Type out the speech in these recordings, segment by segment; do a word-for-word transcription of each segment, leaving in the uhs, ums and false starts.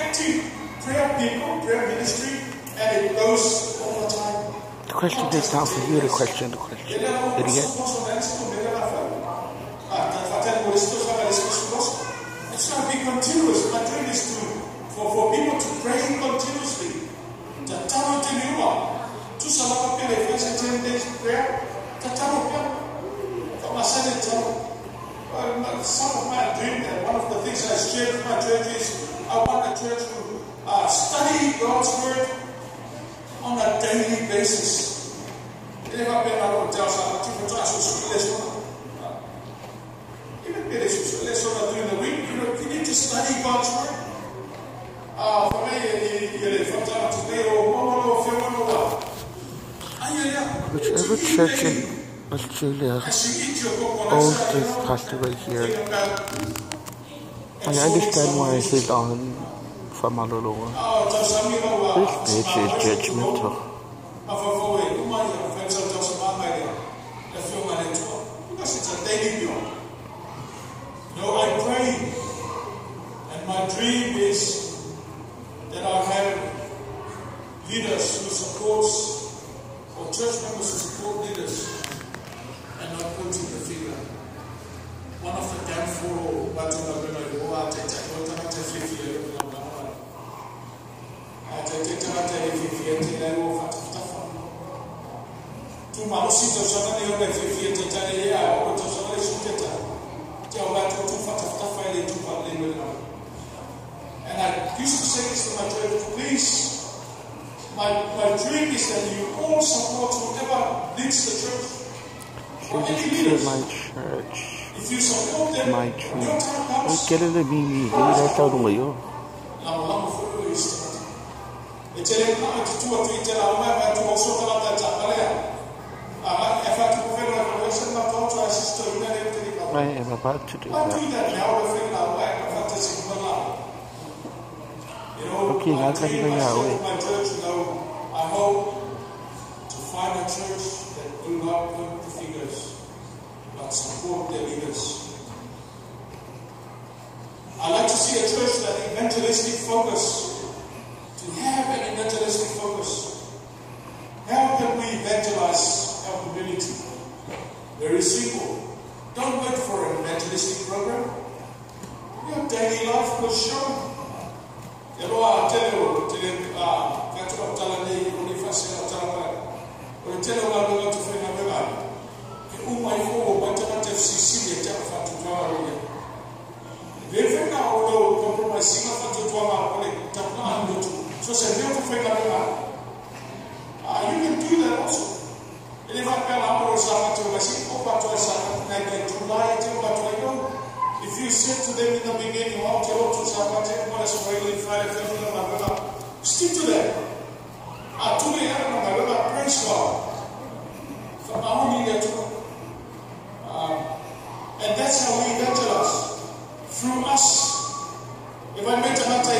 active prayer people, prayer ministry, and it goes all the time. The question is now for you to question the question. Did you get? It's going to be continuous. My dream is to for, for people to pray continuously. The Taro Teniwa, to Salaka Pele, ten days prayer, the Taro Pele, from a Senate. Some of my dream and one of the things I shared with my church is I want the church to uh, study God's word on a daily basis. Even during the week, you know, you need to study God's word. Uh, for me, whichever church in Australia owns this pastor right here, I understand why he's on from Malaeloa. This bitch is judgmental. Because it's a daily job. You know, I pray, and my dream is that I have leaders who support, or church members who support leaders, and not pointing the finger. One of the damn four, but I'm going to go out and take out the fifty. I take it out the fifty and I will have to tu mausito sana ni ole fifty tata ya o to sana le suteta te o ba to tu fata fata file tu pa le no. And I used to say this to my church, please, my my dream is that you all support whoever leads the church. Or any leaders. My church. If you support them, my church. your time comes. Get it to me, me. That's how do you? Now, I'm for you. It's a little bit too much to tell. I'm going to also tell that Japan. I am about to do that. Okay, I can figure out. My church, you know, I hope to find a church that will not put the figures, but support their leaders. I like to see a church that evangelistic focus, to have an evangelistic focus. How can we evangelize our community? Very simple. Don't wait for an evangelistic program. Your daily life will show. You know, I'll tell you, tell you, uh, that's what I'm telling you, only if I say I'm telling you. But I tell you what I'm going to find out about. You my four, what I'm going to see, the tell you to draw away. If you now will compromise, I'm going to draw away. So, say, you have to find out about. Uh, you can do that also. And if I tell our Sabbath to us, if you said to them in the beginning, how to go to Sabbath, stick to that. Praise God. From our leader to um, and that's how we evangelize. Through us. If I met a matter,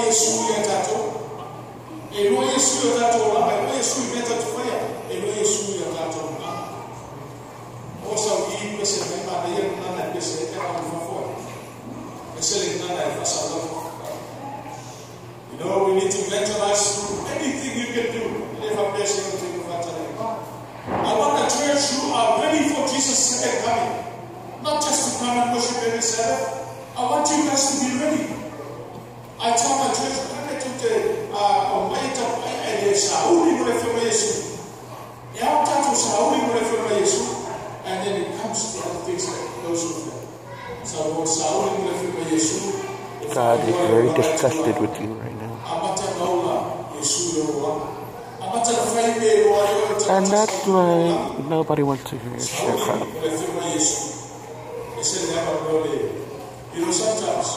Elo Yesu yatato lama, elo Yesu yatato fire, elo Yesu yatato lama. Also, we pese member na yen nana pese era mfafo. Pese le nana ifasalo. You know, we need to evangelize through anything you can do. Never pese anything you want to do. I want a church who are ready for Jesus' second coming, not just to come and worship every Sabbath. I want you guys to be ready. I tell my church, I'm going to Sauli mrefu Yesu. Ya tatu Sauli mrefu Yesu, and then it comes to other things that goes with that. So what Sauli mrefu Yesu. God is very disgusted with you right now. And that's why nobody wants to hear your crap. You know, sometimes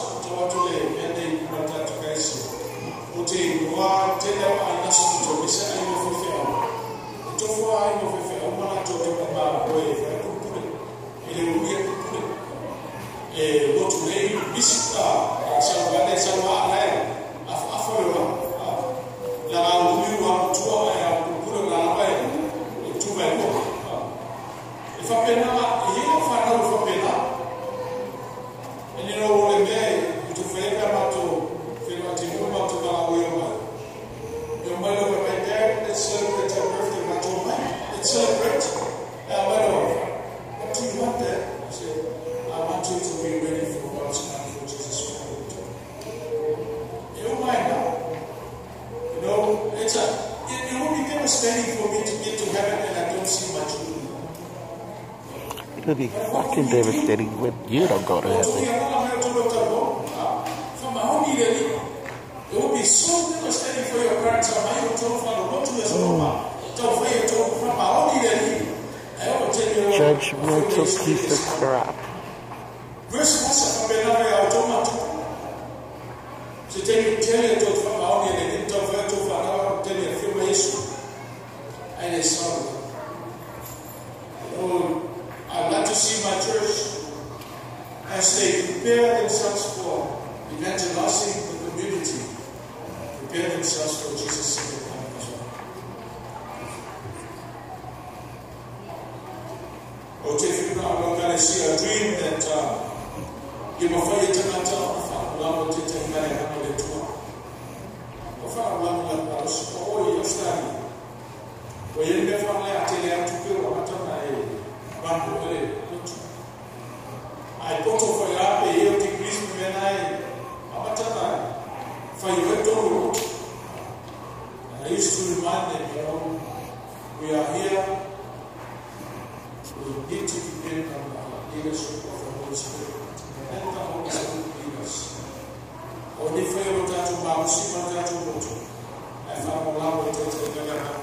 Uti wa tena anasu to bisa ayo fefea. To fo ayo fefea umana to to ba boy fa kupule. Ile uye kupule. Eh what way bisita salwane salwa ala af afolo. La umi wa to ya kupule la ba to ba ko. Ifa pena yeye fa na fa pena. Ele no ole me to feka ma to It'll be fucking devastating when you don't go to heaven. It will be so devastating for your parents. Mm. Judgmental piece of crap. And it's sorry. Oh, I'd like to see my church as they prepare themselves for evangelizing the community, prepare themselves for Jesus' second coming as well. Oh, if you know, I'm going to see a dream that you will find it in the I put for ya pay you to Brisbane when I abatana for you to I used to remind them, you know, we are here, we need to depend on the leadership of the Holy Spirit. And the Holy Spirit lead us. Only for you to Babusi, I found a lot of